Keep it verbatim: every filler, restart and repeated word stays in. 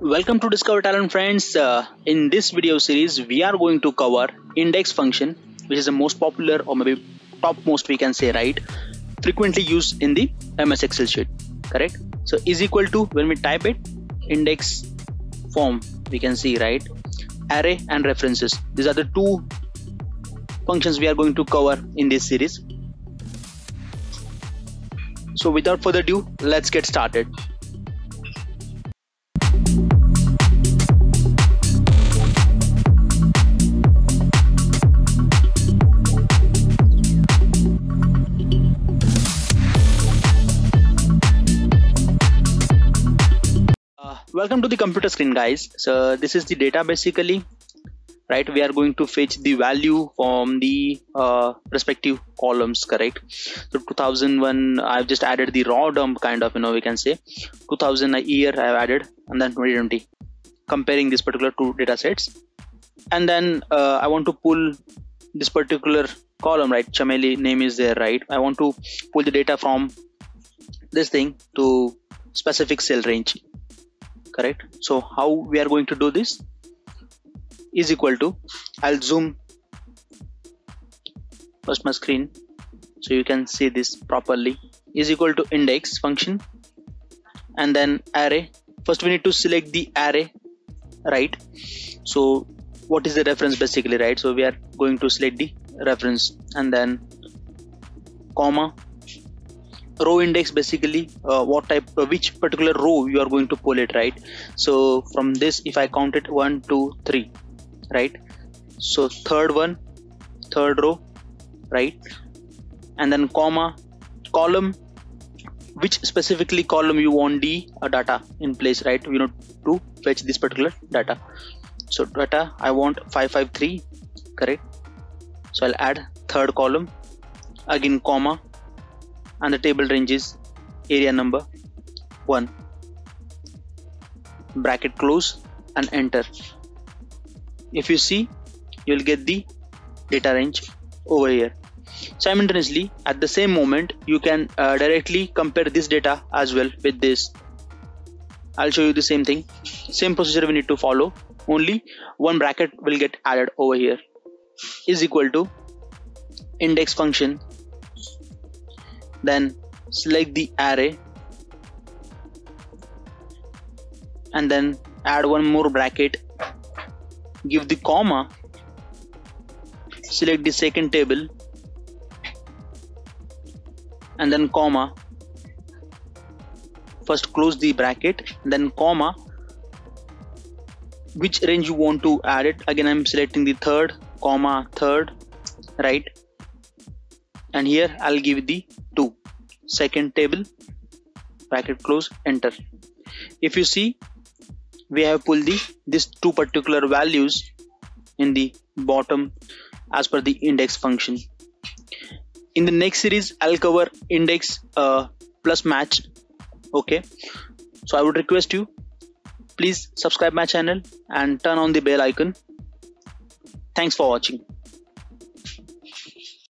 Welcome to Discover Talent, friends. Uh, in this video series, we are going to cover index function, which is the most popular or maybe topmost, we can say, right? Frequently used in the M S Excel sheet, correct? So is equal to, when we type it, index form, we can see, right? Array and references. These are the two functions we are going to cover in this series. So without further ado, let's get started. Welcome to the computer screen, guys. So this is the data basically, right? We are going to fetch the value from the uh, respective columns, correct? So two thousand one, I've just added the raw dump kind of, you know, we can say two thousand a year I've added, and then twenty twenty, comparing this particular two data sets. And then uh, I want to pull this particular column, right? Chameli name is there, right? I want to pull the data from this thing to specific cell range. Correct. So how we are going to do this is equal to, I'll zoom first my screen so you can see this properly, is equal to index function and then array. First we need to select the array, right? So what is the reference basically, right? So we are going to select the reference and then comma, row index basically, uh, what type, uh, which particular row you are going to pull it, right? So from this, if I count it one, two, three, right? So third one, third row, right? And then comma, column, which specifically column you want the uh, data in place, right? You know, to fetch this particular data. So data I want five five three, correct? So I'll add third column, again comma, and the table range is area number one, bracket close and enter. If you see, you'll get the data range over here. Simultaneously, at the same moment, you can uh, directly compare this data as well with this. I'll show you the same thing, same procedure we need to follow, only one bracket will get added over here. Is equal to index function, then select the array and then add one more bracket, give the comma, select the second table and then comma, first close the bracket, then comma, which range you want to add it. Again I'm selecting the third, comma, third, right? And here I'll give the two, second table, bracket close, enter. If you see, we have pulled the these two particular values in the bottom as per the index function. In the next series, I'll cover index uh, plus match. Okay, so I would request you, please subscribe my channel and turn on the bell icon. Thanks for watching.